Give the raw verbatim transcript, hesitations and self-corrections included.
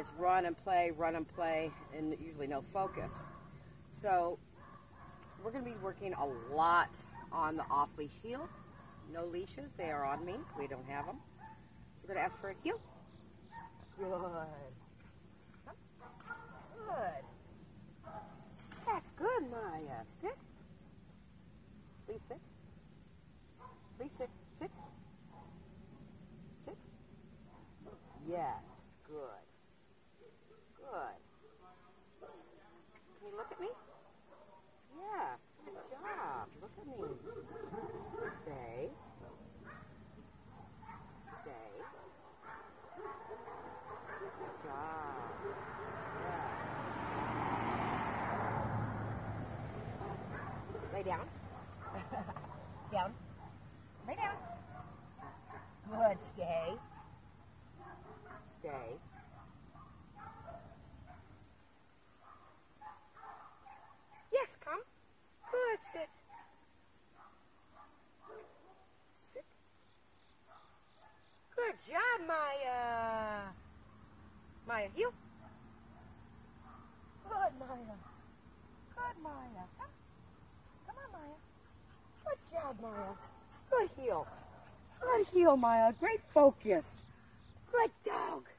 just run and play, run and play, and usually no focus. So we're going to be working a lot on the off-leash heel. No leashes. They are on me. We don't have them. So we're going to ask for a heel. Good. Good. That's good, Maya. Sit. Please sit. Please sit. Sit. Sit. Yes. Good. Good. Can you look at me? Yeah. Good job. Look at me. Stay. Stay. Good job. Yeah. Lay down. Down. Lay down. Good. Stay. Stay. Yes, come. Good. Sit. Sit. Good job, Maya. Maya, heel. Good, Maya. Good, Maya. Come. Come on, Maya. Good job, Maya. Good heel. Good heel, Maya. Great focus. Good dog.